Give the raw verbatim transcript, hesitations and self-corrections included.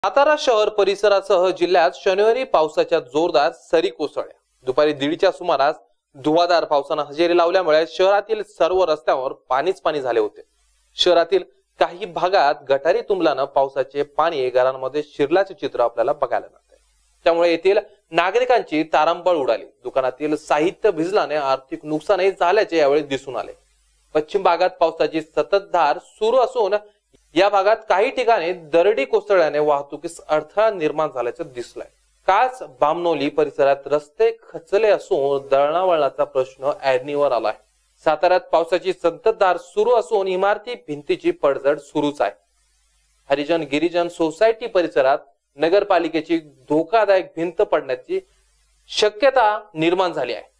सातारा शहर परिसरासह जिल्ह्यात शनिवारी पावसाच्या जोरदार सरी कोसळल्या। दुपारी दीडच्या सुमारास धुवाधार पावसाने हजेरी लावल्यामुळे शहरातील सर्व रस्त्यांवर पाणीच पाणी झाले होते। शहरातील काही भागात गटारी तुंबल्याने पावसाचे पाणी घरांमध्ये शिरल्याचे चित्र आपल्याला बघायला मिळते। त्यामुळे येथील नागरिकांची तारांबळ उडाली। दुकानातील साहित्य भिजल्याने आर्थिक नुकसानही झाल्याचे यावेळी दिसून आले। पश्चिम भागात पावसाची संततधार सुरू असून या भागात काही ठिकाणी दरडी कोसळल्याने वाहतुकीस अडथळा निर्माण झाल्याचे दिसलंय। काच बामनोली परिसरात रस्ते खचले असून दळणवळणाचा प्रश्न ऐरणीवर आलाय। साताऱ्यात पावसाची संततधार सुरू असून इमारती भिंतीची पडझड सुरूच आहे। हरिजन गिरिजन सोसायटी परिसरात नगरपालिकेची धोकादायक भिंत पडण्याची शक्यता निर्माण झाली आहे।